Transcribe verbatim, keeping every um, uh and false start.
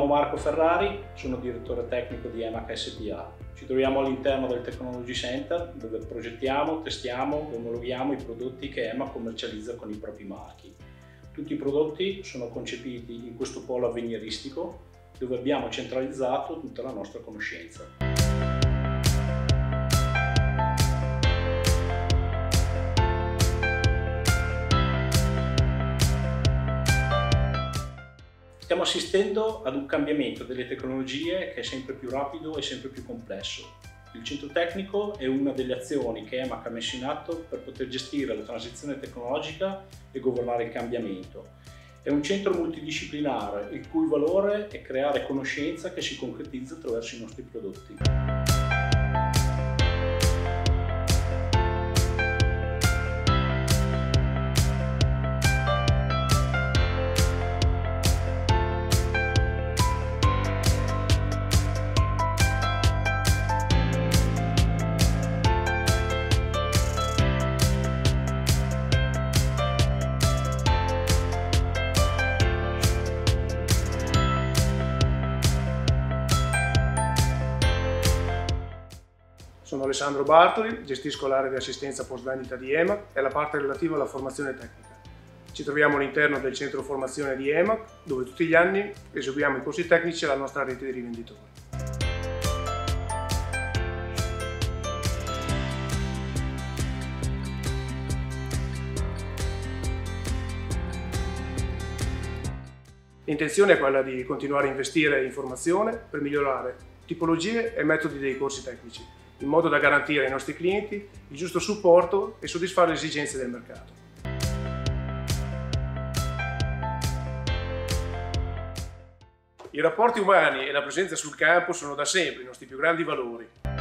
chiamo Marco Ferrari, sono direttore tecnico di EMAC S P A. Ci troviamo all'interno del Technology Center dove progettiamo, testiamo e omologhiamo i prodotti che EMAC commercializza con i propri marchi. Tutti i prodotti sono concepiti in questo polo avveniristico dove abbiamo centralizzato tutta la nostra conoscenza. Stiamo assistendo ad un cambiamento delle tecnologie che è sempre più rapido e sempre più complesso. Il centro tecnico è una delle azioni che EMAC ha messo in atto per poter gestire la transizione tecnologica e governare il cambiamento. È un centro multidisciplinare il cui valore è creare conoscenza che si concretizza attraverso i nostri prodotti. Sono Alessandro Bartoli, gestisco l'area di assistenza post-vendita di EMAC e la parte relativa alla formazione tecnica. Ci troviamo all'interno del centro formazione di EMAC, dove tutti gli anni eseguiamo i corsi tecnici alla nostra rete di rivenditori. L'intenzione è quella di continuare a investire in formazione per migliorare tipologie e metodi dei corsi tecnici, in modo da garantire ai nostri clienti il giusto supporto e soddisfare le esigenze del mercato. I rapporti umani e la presenza sul campo sono da sempre i nostri più grandi valori.